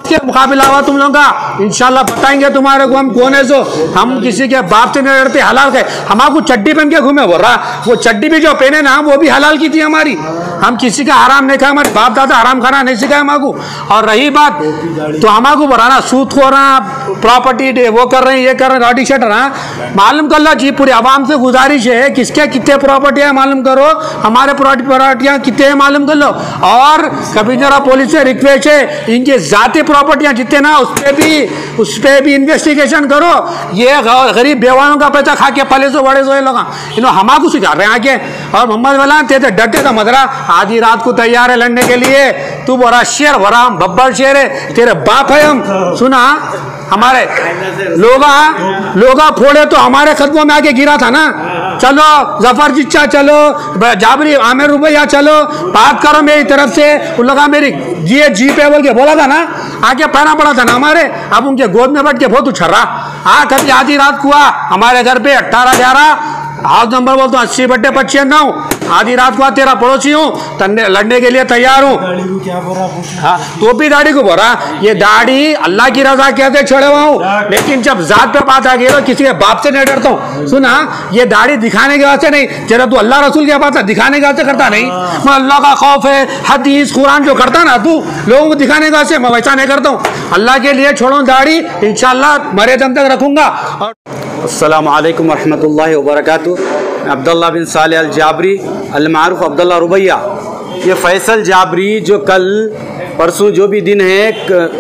के मुकाबला हुआ तुम लोगों का, इंशाल्लाह बताएंगे तुम्हारे को हम कौन है। जो हम किसी के बाप से नहीं डरते, हलाल के हमारे चड्डी पहन के घूमे बोल रहा, वो चड्डी भी जो पहने ना वो भी हलाल की थी हमारी। हम किसी का हराम नहीं खाया, हमारे बाप दादा हराम खाना नहीं सिखाया हमारे। और रही बात तो हमारे बोला सूद खो रहा, प्रॉपर्टी वो कर रहे हैं, ये कर रहे हैं, रॉडी शटर। मालूम कर लो जी, पूरी आवाम से गुजारिश है किसके कितने प्रॉपर्टी है मालूम करो, हमारे प्रॉपर्टियाँ कितने हैं मालूम कर लो। और कमिश्नर पुलिस से रिक्वेस्ट है इनके जाती प्रॉपर्टियाँ जितने ना उस पर भी उस पर भी इन्वेस्टिगेशन करो। ये गरीब बेवाओं का पैसा खा के पले सो बड़े सो लोग इन्होंने हमारे सिखा रहे हैं आगे। और मोहम्मद वलान तेरे डटे का मदरा आधी रात को तैयार है लड़ने के लिए, तू बोरा शेर भरा हम बब्बर शेर है, तेरे बाप है हम। सुना हमारे लोगा लोगा फोड़े तो हमारे कदमों में आके गिरा था ना। चलो जफर जिच्चा, चलो जाबरी आमिर रुपया, चलो बात करो मेरी तरफ से। उन लोग मेरी जी जी पे बोल के बोला था ना, आके पहना पड़ा था ना हमारे। अब उनके गोद में बैठ के बहुत उछर्रा। हाँ कभी आधी रात को आ हमारे घर पे अट्ठारह ग्यारह हाउस नंबर बोलते हूँ अस्सी बट्टे पच्चीस नौ, आधी रात को तेरा पड़ोसी हूँ, लड़ने के लिए तैयार हूँ। हाँ टोपी दाढ़ी को बोला, ये दाढ़ी अल्लाह की रजा कहते छोड़े हुआ हूँ, लेकिन जब जात पे बात आ गई तो किसी के बाप से नहीं डरता हूँ। सुना ये दाढ़ी दिखाने के वास्ते नहीं, तेरा तू अल्लाह रसूल के पास दिखाने के वास्ते करता नहीं। मैं अल्लाह का खौफ है, हदीस कुरान जो करता ना तू लोगों को दिखाने के वास्ते, मैं वैसा नहीं करता हूँ। अल्लाह के लिए छोड़ो दाढ़ी, इंशाल्लाह मरे दम तक रखूंगा। अस्सलामु अलैकुम रहमतुल्लाहि व बरकातुहू। अब्दुल्ला बिन सालेह अल जाबरी अल मारूफ अब्दुल्ला रुबैया, ये फैसल जाबरी जो कल परसों जो भी दिन है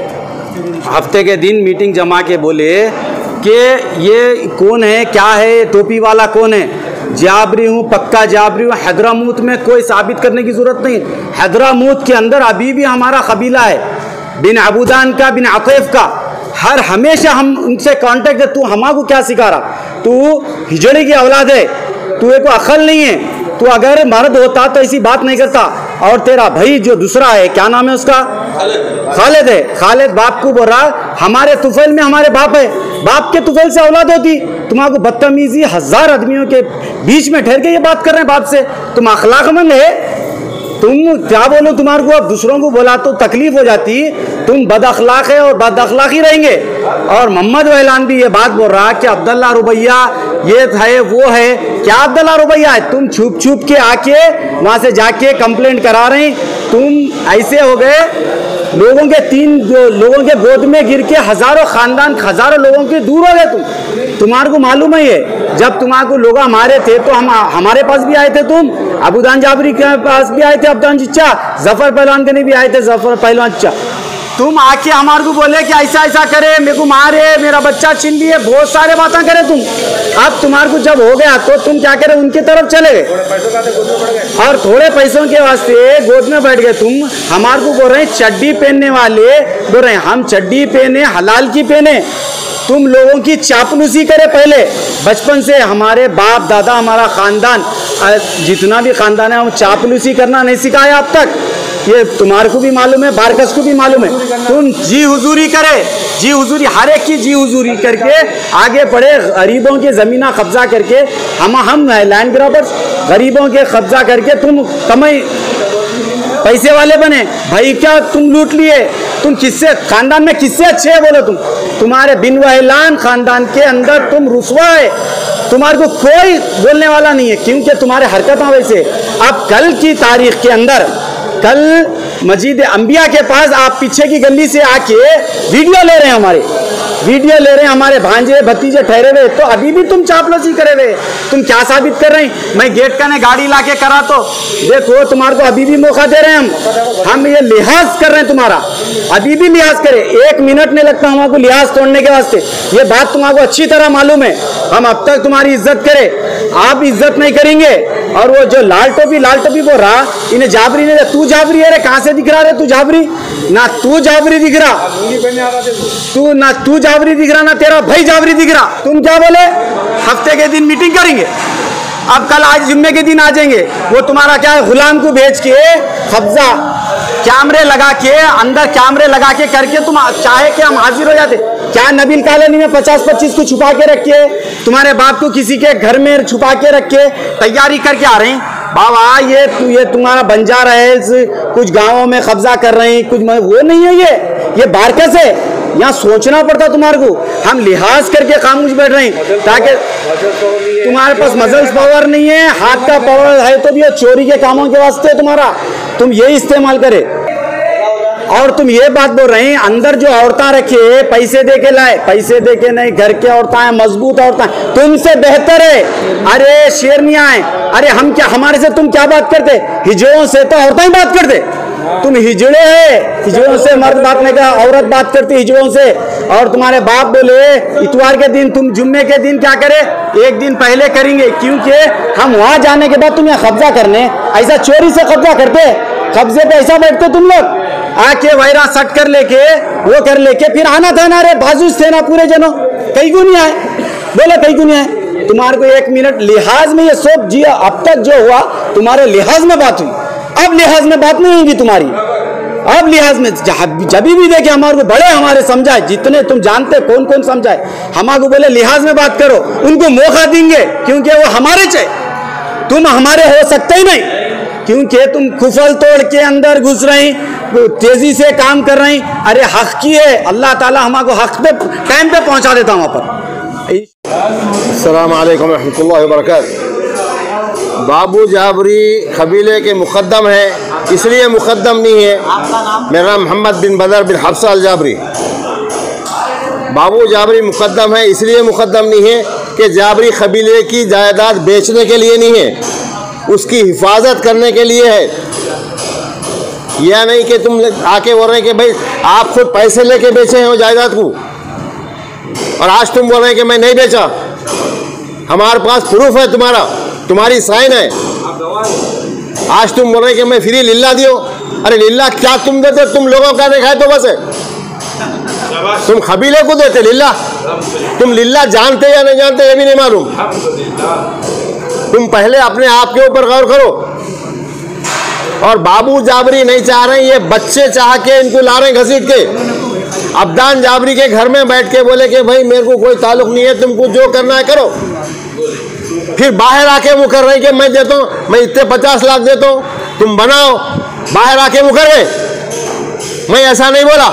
हफ्ते के दिन मीटिंग जमा के बोले कि ये कौन है, क्या है, टोपी वाला कौन है। जाबरी हूँ, पक्का जाबरी हूँ। हैदरामौत में कोई साबित करने की ज़रूरत नहीं। हैदरामौत के अंदर अभी भी हमारा कबीला है, बिन अबूदान का, बिन अतैफ का। हर हमेशा हम उनसे कांटेक्ट है। तू हमारे क्या सिखा रहा, तू हिजड़े की औलाद है, तू एक अक्ल नहीं है। तू अगर मर्द होता तो ऐसी बात नहीं करता। और तेरा भाई जो दूसरा है, क्या नाम है उसका, खालिद है, खालिद बाप को बोल रहा हमारे तुफैल में हमारे बाप है, बाप के तुफैल से औलाद होती। तुम्हारे बदतमीजी हजार आदमियों के बीच में ठहर के ये बात कर रहे हैं बाप से। तुम अखलाकमंद है, तुम क्या बोलो, तुम्हारे को अब दूसरों को बोला तो तकलीफ हो जाती। तुम बद अखलाक है और बद अखलाकी रहेंगे। और मोहम्मद वहलान भी ये बात बोल रहा कि अब्दुल्ला रुबैया ये है वो है। क्या अब्दुल्ला रुबैया है, तुम छुप छुप के आके वहाँ से जाके कंप्लेंट करा रहे। तुम ऐसे हो गए लोगों के तीन जो लोगों के गोद में गिर के हजारों खानदान हजारों लोगों के दूर हो गए तुम। तुम्हारे को मालूम है ये, जब तुम्हारे को लोग मारे थे तो हम हमारे पास भी आए थे, तुम अबूदान जाबरी के पास भी आए थे, अब्दान चिच्चा, जफर पहलवान के नहीं भी आए थे, जफर पहलवान चिच्चा। तुम आके हमारे को बोले कि ऐसा ऐसा करे, मेरे को मारे, मेरा बच्चा छीन लिए, बहुत सारे बातें करे तुम। अब तुम्हारे को जब हो गया तो तुम क्या करे, उनकी तरफ चले गए और थोड़े पैसों के वास्ते गोद में बैठ गए। तुम हमारे को बोल रहे हैं चड्डी पहनने वाले, बोल रहे हैं हम चड्डी पहने, हलाल की पहने। तुम लोगों की चापलूसी करे पहले बचपन से। हमारे बाप दादा, हमारा खानदान, जितना भी खानदान है, हम चापलूसी करना नहीं सिखाया अब तक। ये तुम्हारे को भी मालूम है, बारकस को भी मालूम है। तुम जी हुजूरी करे, जी हुजूरी, हर एक की जी हुजूरी करके आगे बढ़े, गरीबों की ज़मीना कब्जा करके। हम हम लैंड ग्रैबर्स, गरीबों के कब्जा करके तुम कमाई पैसे वाले बने। भाई क्या तुम लूट लिए, तुम किससे खानदान में किससे अच्छे है बोलो तुम। तुम्हारे बिन वहलान खानदान के अंदर तुम रुसवा है, तुम्हारे को कोई बोलने वाला नहीं है, क्योंकि तुम्हारे हरकतें वैसे। अब कल की तारीख के अंदर, कल मस्जिद अंबिया के पास आप पीछे की गली से आके वीडियो ले रहे हैं, हमारे वीडियो ले रहे हैं, हमारे भांजे भतीजे ठहरे हुए, तो अभी भी तुम चापलूसी करे हुए। तुम क्या साबित कर रहे हैं। मैं गेट का ने गाड़ी ला के करा तो देखो, तुम्हारे को अभी भी मौका दे रहे हैं हम हम ये लिहाज कर रहे हैं तुम्हारा, अभी भी लिहाज करें। एक मिनट नहीं लगता हमारे को लिहाज तोड़ने के वास्ते। ये बात तुम्हारे अच्छी तरह मालूम है। हम अब तक तुम्हारी इज्जत करें, आप इज्जत नहीं करेंगे। और वो जो लाल टोपी लाल टोपी बोल रहा, इन्हें जाबरी नहीं, तू जाबरी है रे, कहाँ से दिख रहा है तू जाबरी? ना तू जाबरी दिख रहा, तू ना तू जाबरी दिख रहा, ना तेरा भाई जाबरी दिख रहा। तुम क्या बोले, हफ्ते के दिन मीटिंग करेंगे, अब कल आज जुम्मे के दिन आ जाएंगे। वो तुम्हारा क्या है, गुलाम को भेज के कब्जा कैमरे लगा के, अंदर कैमरे लगा के करके तुम चाहे कि हम हाजिर हो जाते। क्या नबील कॉलोनी में पचास पच्चीस को छुपा के रखे, तुम्हारे बाप को किसी के घर में छुपा के रखे, तैयारी करके आ रहे हैं। बाबा ये ये तुम्हारा बंजारा है, कुछ गांवों में कब्जा कर रहे हैं, कुछ वो नहीं है। ये ये बारकस है, यहाँ सोचना पड़ता तुम्हारे को। हम लिहाज करके खामोश बैठ रहे हैं ताकि तुम्हारे पास मसल्स पावर नहीं है, हाथ का पावर है तो भी ये चोरी के कामों के वास्ते तुम्हारा तुम ये इस्तेमाल करे। और तुम ये बात बोल रहे हैं अंदर जो औरतें रखे पैसे दे के लाए, पैसे दे के नहीं, घर के औरतें हैं, मजबूत औरतें, तुमसे बेहतर है। अरे शेरनियां हैं, अरे हम क्या, हमारे से तुम क्या बात करते? हिजड़ों से तो औरतें ही बात करते, तुम हिजड़े है, हिजड़ों से मर्द बात नहीं कर, औरत बात करती हिजड़ों से। और तुम्हारे बाप बोले इतवार के दिन तुम जुम्मे के दिन क्या करे, एक दिन पहले करेंगे, क्योंकि हम वहां जाने के बाद तुम यहाँ कब्जा करने, ऐसा चोरी से कब्जा करते, कब्जे पे ऐसा बैठते तुम लोग, आके वायरा सट कर लेके वो कर लेके फिर आना था ना। रे बाजू थे ना पूरे जनों, कहीं क्यों नहीं आए? बोले कहीं क्यों नहीं आए? तुम्हारे को एक मिनट लिहाज में ये सब जी अब तक जो हुआ तुम्हारे लिहाज में बात हुई, अब लिहाज में बात नहीं होगी तुम्हारी। अब लिहाज में जब भी देखे हमारे को बड़े हमारे समझाए, जितने तुम जानते कौन कौन समझाए, हमारे को बोले लिहाज में बात करो, उनको मौका देंगे क्योंकि वो हमारे चाहिए, तुम हमारे हो सकते ही नहीं, क्योंकि तुम खुफल तोड़ के अंदर घुस रही, तेजी से काम कर रही। अरे हक की है, अल्लाह ताला हमारे हक पे टाइम पे पहुंचा देता वहाँ पर। अस्सलाम वालेकुम रहमतुल्लाहि व बरकातहू। बाबू जाबरी कबीले के मुक़द्दम है, इसलिए मुक़द्दम नहीं है। मेरा नाम मोहम्मद बिन बदर बिन हफ्सा अल जाबरी। बाबू जाबरी मुक़द्दम है, इसलिए मुक़द्दम नहीं है कि जाबरी कबीले की जायदाद बेचने के लिए नहीं है, उसकी हिफाजत करने के लिए है। यह नहीं कि तुम आके बोल रहे हैं कि भाई आप खुद पैसे लेके बेचे हैं वो जायदाद को, और आज तुम बोल रहे हैं कि मैं नहीं बेचा। हमारे पास प्रूफ है, तुम्हारा तुम्हारी साइन है। आज तुम बोल रहे हैं कि मैं फ्री लिल्ला दियो। अरे लिल्ला क्या तुम देते, तुम लोगों का देखा है तो बस है, तुम कबीले को देते लिल्ला। तुम लिल्ला जानते या नहीं जानते ये भी नहीं मालूम। तुम पहले अपने आप के ऊपर गौर करो। और बाबू जाबरी नहीं चाह रहे, ये बच्चे चाह के इनको ला रहे हैं घसीट के। अब्दान जाबरी के घर में बैठ के बोले कि भाई मेरे को कोई ताल्लुक नहीं है, तुमको जो करना है करो। फिर बाहर आके वो कर रहे हैं कि मैं देता हूँ, मैं इतने पचास लाख देता हूँ, तुम बनाओ। बाहर आके वो कर रहे, मैं ऐसा नहीं बोला।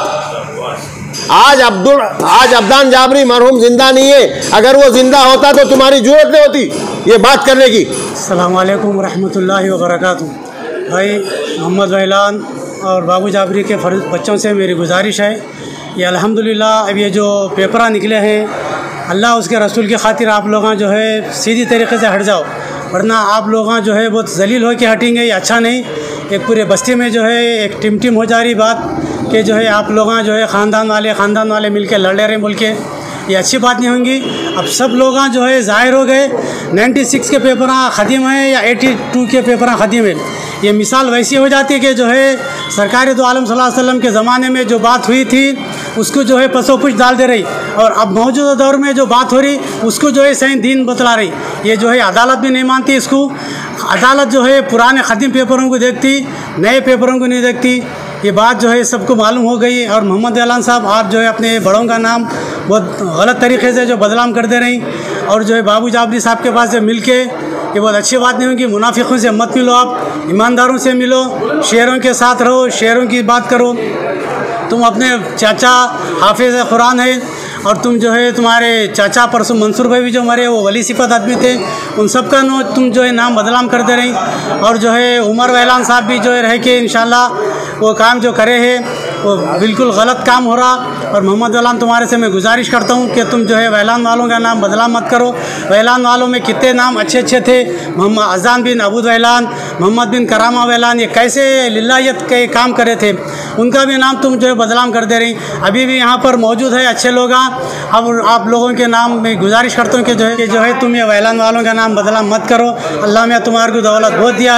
आज अब्दुल आज अब्दान जाबरी मरहूम जिंदा नहीं है, अगर वो जिंदा होता तो तुम्हारी जरूरत नहीं होती ये बात करने की। अस्सलाम वालेकुम रहमतुल्लाहि व बरकातहू। भाई मोहम्मद वैलान और बाबू जाबरी के फर्ज बच्चों से मेरी गुजारिश है, ये अल्हम्दुलिल्लाह अब ये जो पेपरा निकले हैं, अल्लाह उसके रसूल की खातिर आप लोग जो है सीधी तरीके से हट जाओ, वरना आप लोग जो है बहुत जलील हो के हटेंगे, ये अच्छा नहीं। एक पूरे बस्ती में जो है एक टिम टिम हो जा रही बात कि जो है आप लोग जो है ख़ानदान वाले ख़ानदान वाले मिल के लड़ ले रहे हैं बोल के, ये अच्छी बात नहीं होंगी। अब सब लोग जो है ज़ाहिर हो गए, छियानवे के पेपर ख़त्म है या बयासी के पेपर ख़त्म है। ये मिसाल वैसी हो जाती है कि जो है सरकार दो आलम सल्लल्लाहु अलैहि वसल्लम के ज़माने में जो बात हुई थी उसको जो है पसो पुछ डाल दे रही, और अब मौजूदा दौर में जो बात हो रही उसको जो है सही दीन बतला रही। ये जो है अदालत भी नहीं मानती इसको। अदालत जो है पुराने ख़त्म पेपरों को देखती, नए पेपरों को नहीं देखती। ये बात जो है सबको मालूम हो गई। और मोहम्मद वैलान साहब आप जो है अपने बड़ों का नाम बहुत गलत तरीके से जो बदनाम कर दे रही, और जो है बाबू जाबरी साहब के पास जो मिल के ये बहुत अच्छी बात नहीं होगी। मुनाफिकों से मत मिलो, आप ईमानदारों से मिलो, शेरों के साथ रहो, शेरों की बात करो। तुम अपने चाचा हाफिज़ कुरान है, और तुम जो है तुम्हारे चाचा परसों मंसूर भाई भी जो मरे वो वली सिफत आदमी थे, उन सब का नो तुम जो है नाम बदनाम कर दे रही। और जो है उमर वैलान साहब भी जो है रह के इंशाल्लाह वो काम जो करे है वो बिल्कुल गलत काम हो रहा। और मोहम्मद वैलान तुम्हारे से मैं गुजारिश करता हूँ कि तुम जो है वैलान वालों का नाम बदनाम मत करो। वैलान वालों में कितने नाम अच्छे अच्छे थे, मोहम्मद अजान बिन अबूद वैलान, मोहम्मद बिन करामा वैलान, ये कैसे लिल्लाहियत के काम करे थे, उनका भी नाम तुम जो है बदनाम कर दे रही। अभी भी यहाँ पर मौजूद है अच्छे लोग। अब आप लोगों के नाम में गुजारिश करता हूँ कि जो है कि जो है तुम ये वैलान वालों का नाम बदनाम मत करो। अल्लाह ने तुम्हारे को दौलत बहुत दिया है,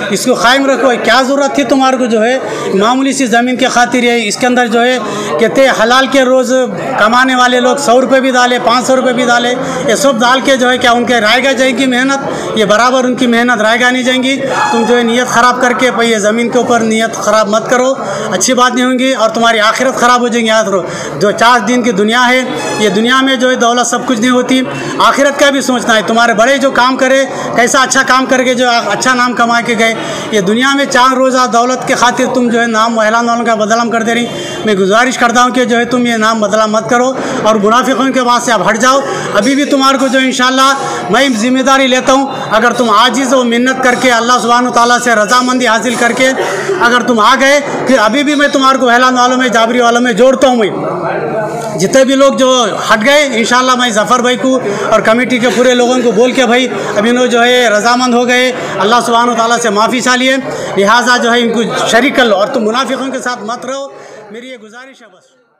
इसको कायम रखो। क्या ज़रूरत थी तुम्हारे को जो है मामूली सी ज़मीन के खातिर है, इसके अंदर जो है कहते हलाल के रोज़ कमाने वाले लोग सौ रुपये भी डाले, पाँच सौ रुपये भी डाले, ये सब डाल के जो है क्या उनके रायगा जाएगी मेहनत, ये बराबर उनकी मेहनत रायगा नहीं जाएंगी। तुम जो है नीयत ख़राब करके भाई ये ज़मीन के ऊपर नीयत ख़राब मत करो, अच्छी बात नहीं होंगी और तुम्हारी आखिरत ख़राब हो जाएगी। याद रखो जो चार दिन की दुनिया है, ये दुनिया में जो है दौलत सब कुछ नहीं होती, आखिरत का भी सोचना है। तुम्हारे बड़े जो काम करे कैसा अच्छा काम करके जो अच्छा नाम कमा के गए, ये दुनिया में चार रोज़ा दौलत के खातिर तुम जो है नाम महलान वालों का बदनाम कर दे रही। मैं गुजारिश करता हूँ कि जो है तुम ये नाम बदनाम मत करो और मुनाफिकों के बाद से आप हट जाओ। अभी भी तुम्हारे को जो इंशाल्लाह मैं जिम्मेदारी लेता हूँ, अगर तुम आजिज़ और मिन्नत करके अल्लाह सुब्हानहू तआला से रजामंदी हासिल करके अगर तुम आ गए, फिर अभी भी मैं तुम्हारे को महलान वालों में जाबरी वालों में जोड़ता हूँ। मैं जितने भी लोग जो हट गए इंशाल्लाह मैं ज़फ़र भाई को और कमेटी के पूरे लोगों को बोल के भाई अभी नो जो है रजामंद हो गए, अल्लाह सुब्हानहू तआला से माफ़ी चालिए, लिहाजा जो है इनको शरीक कर लो और तुम मुनाफिकों के साथ मत रहो। मेरी ये गुजारिश है बस।